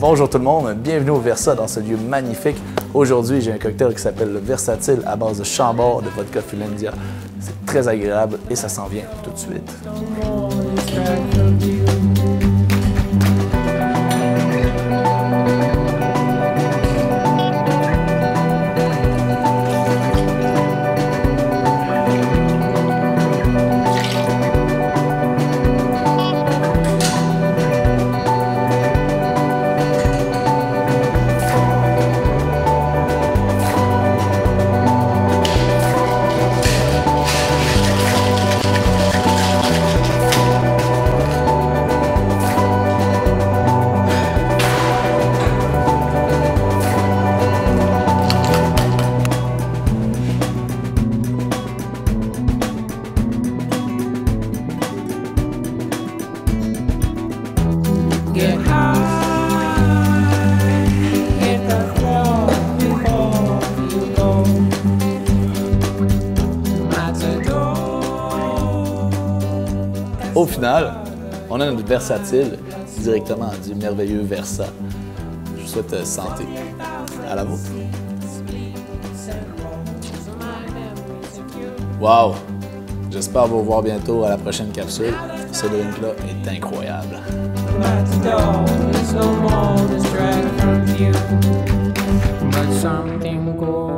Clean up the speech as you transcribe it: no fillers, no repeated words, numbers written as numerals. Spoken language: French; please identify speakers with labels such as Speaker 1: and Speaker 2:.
Speaker 1: Bonjour tout le monde, bienvenue au Versa dans ce lieu magnifique. Aujourd'hui, j'ai un cocktail qui s'appelle le Versatile à base de Chambord de vodka Finlandia. C'est très agréable et ça s'en vient tout de suite.
Speaker 2: Get high, hit the floor before you go.
Speaker 1: Au final, on a notre Versatile directement du merveilleux Versa. Je vous souhaite santé. À la vôtre. Wow! J'espère vous revoir bientôt à la prochaine capsule. Ce drink-là est incroyable.
Speaker 2: There's no more distract from you, but something goes.